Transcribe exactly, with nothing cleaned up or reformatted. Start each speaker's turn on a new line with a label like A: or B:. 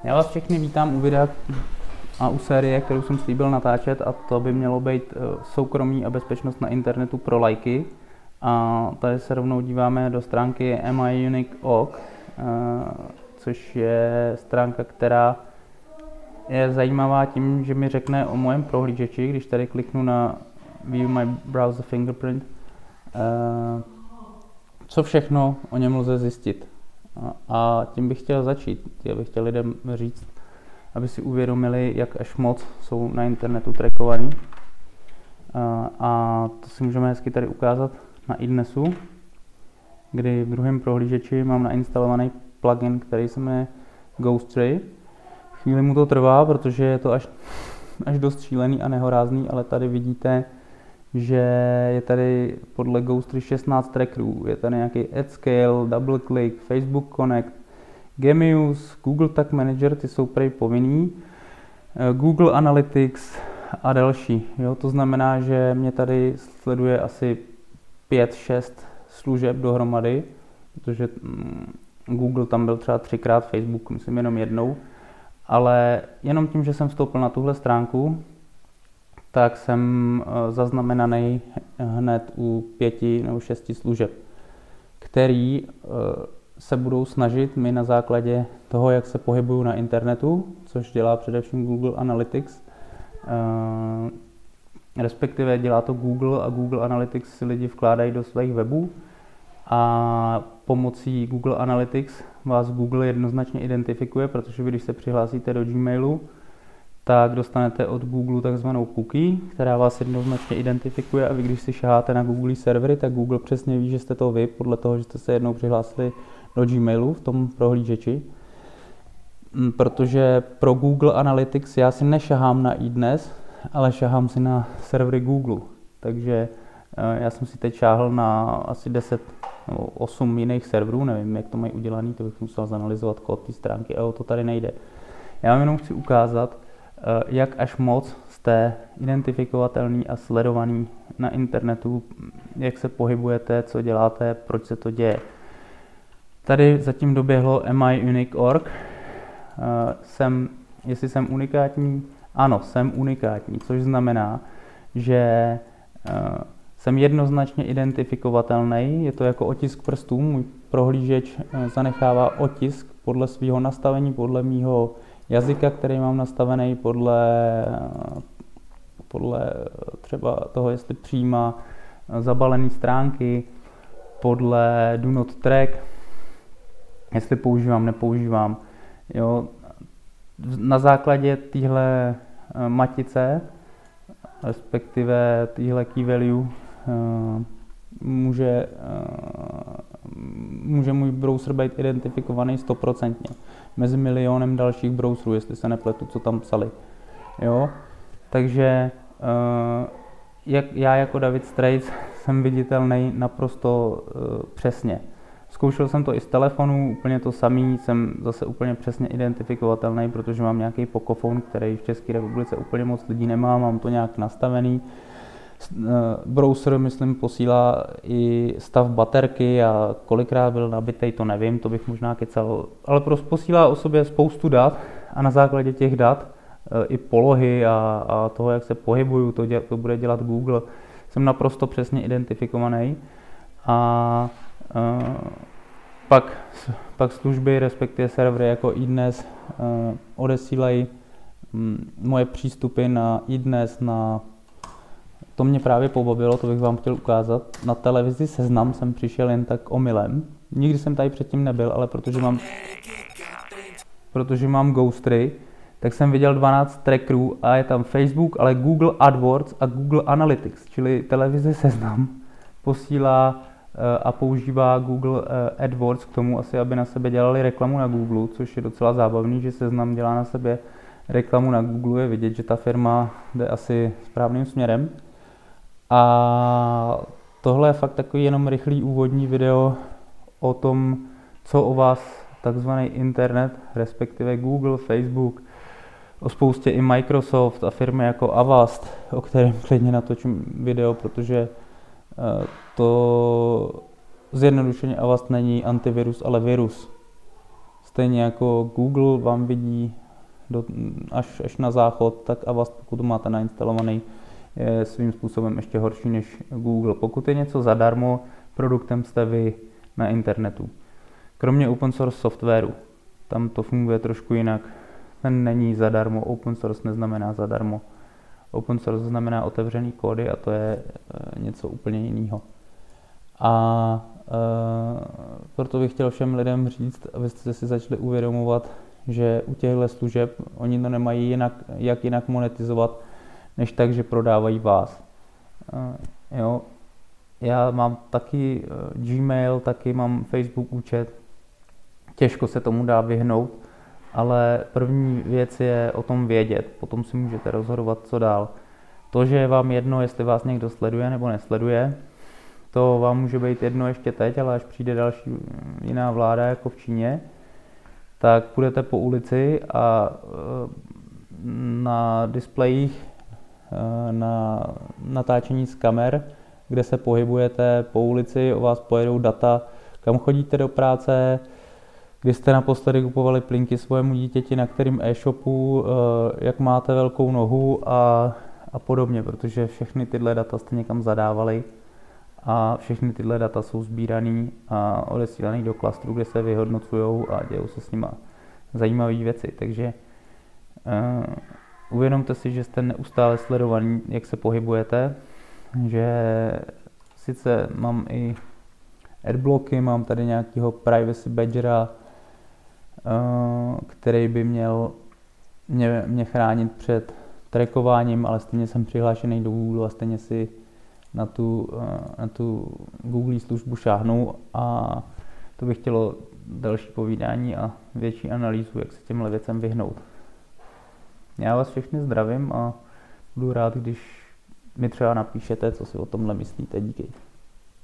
A: Já vás všechny vítám u videa a u série, kterou jsem slíbil natáčet, a to by mělo být soukromí a bezpečnost na internetu pro lajky. A tady se rovnou díváme do stránky em i unique tečka org, což je stránka, která je zajímavá tím, že mi řekne o mojem prohlížeči, když tady kliknu na View my browser fingerprint, co všechno o něm lze zjistit. A tím bych chtěl začít. Já bych chtěl lidem říct, aby si uvědomili, jak až moc jsou na internetu trackovaní. A to si můžeme hezky tady ukázat na iDnesu, kdy v druhém prohlížeči mám nainstalovaný plugin, který se jmenuje Ghostray. Chvíli mu to trvá, protože je to až, až dost šílený a nehorázný, ale tady vidíte, že je tady podle Ghostray šestnáct trackerů. Je tady nějaký AdScale, DoubleClick, Facebook Connect, Gemius, Google Tag Manager, ty jsou prej povinný, Google Analytics a další. Jo, to znamená, že mě tady sleduje asi pět šest služeb dohromady, protože Google tam byl třeba třikrát, Facebook myslím jenom jednou, ale jenom tím, že jsem vstoupil na tuhle stránku, tak jsem zaznamenaný hned u pěti nebo šesti služeb, který se budou snažit mi na základě toho, jak se pohybuju na internetu, což dělá především Google Analytics, respektive dělá to Google a Google Analytics si lidi vkládají do svých webů a pomocí Google Analytics vás Google jednoznačně identifikuje, protože vy, když se přihlásíte do Gmailu, tak dostanete od Google takzvanou cookie, která vás jednoznačně identifikuje, a vy, když si šaháte na Google servery, tak Google přesně ví, že jste to vy, podle toho, že jste se jednou přihlásili do Gmailu v tom prohlížeči. Protože pro Google Analytics já si nešahám na iDnes, ale šahám si na servery Google. Takže já jsem si teď šáhl na asi deset nebo osm jiných serverů, nevím, jak to mají udělaný, to bych musel zanalyzovat kód té stránky, ale o to tady nejde. Já vám jenom chci ukázat, jak až moc jste identifikovatelný a sledovaný na internetu, jak se pohybujete, co děláte, proč se to děje. Tady zatím doběhlo em i unique tečka org. Jsem, jestli jsem unikátní, ano, jsem unikátní, což znamená, že jsem jednoznačně identifikovatelný, je to jako otisk prstů, můj prohlížeč zanechává otisk podle svého nastavení, podle mýho jazyka, který mám nastavený, podle, podle třeba toho, jestli přijímá zabalené stránky, podle do not track, jestli používám, nepoužívám. Jo. Na základě téhle matice, respektive téhle key value, může, může můj browser být identifikovaný stoprocentně mezi milionem dalších browserů, jestli se nepletu, co tam psali. Jo? Takže jak já jako David Straits jsem viditelný naprosto přesně. Zkoušel jsem to i z telefonu, úplně to samý, jsem zase úplně přesně identifikovatelný, protože mám nějaký Pocophone, který v České republice úplně moc lidí nemá, mám to nějak nastavený. Browser, myslím, posílá i stav baterky a kolikrát byl nabitej, to nevím, to bych možná kecal, ale prostě posílá o sobě spoustu dat a na základě těch dat i polohy a, a toho, jak se pohybuju, to, děl, to bude dělat Google, jsem naprosto přesně identifikovaný. A Uh, pak, pak služby, respektive servery jako iDnes uh, odesílají um, moje přístupy na iDnes, na to mě právě pobavilo, to bych vám chtěl ukázat. Na televizi Seznam jsem přišel jen tak omylem. Nikdy jsem tady předtím nebyl, ale protože mám, protože mám Ghostray, tak jsem viděl dvanáct trackerů a je tam Facebook, ale Google AdWords a Google Analytics, čili televize Seznam posílá a používá Google AdWords k tomu asi, aby na sebe dělali reklamu na Google, což je docela zábavný, že Seznam dělá na sebe reklamu na Google, je vidět, že ta firma jde asi správným směrem. A tohle je fakt takový jenom rychlý úvodní video o tom, co o vás takzvaný internet, respektive Google, Facebook, o spoustě i Microsoft a firmy jako Avast, o kterém klidně natočím video, protože to zjednodušeně Avast není antivirus, ale virus. stejně jako Google vám vidí do, až, až na záchod, tak Avast, pokud to máte nainstalovaný, je svým způsobem ještě horší než Google. Pokud je něco zadarmo, produktem jste vy na internetu. Kromě open source softwaru, tam to funguje trošku jinak. Ten není zadarmo, open source neznamená zadarmo. Open source znamená otevřený kódy a to je e, něco úplně jiného. A e, proto bych chtěl všem lidem říct, abyste si začali uvědomovat, že u těchto služeb oni to nemají jinak, jak jinak monetizovat, než tak, že prodávají vás. E, jo. Já mám taky e, Gmail, taky mám Facebook účet. Těžko se tomu dá vyhnout, ale první věc je o tom vědět, potom si můžete rozhodovat, co dál. To, že je vám jedno, jestli vás někdo sleduje nebo nesleduje, to vám může být jedno ještě teď, ale až přijde další jiná vláda jako v Číně, tak půjdete po ulici a na displejích, na natáčení z kamer, kde se pohybujete po ulici, o vás pojedou data, kam chodíte do práce, kdy jste naposledy kupovali plynky svému dítěti, na kterým e-shopu, jak máte velkou nohu a, a podobně, protože všechny tyhle data jste někam zadávali a všechny tyhle data jsou sbíraný a odesílaný do klastru, kde se vyhodnocují a dějou se s nima zajímavé věci. Takže uh, uvědomte si, že jste neustále sledovaní, jak se pohybujete, že sice mám i adblocky, mám tady nějakého privacy badgera, který by měl mě, mě chránit před trackováním, ale stejně jsem přihlášený do Google a stejně si na tu, na tu Google službu šáhnu a to by chtělo další povídání a větší analýzu, jak se těmhle věcem vyhnout. Já vás všechny zdravím a budu rád, když mi třeba napíšete, co si o tomhle myslíte. Díky.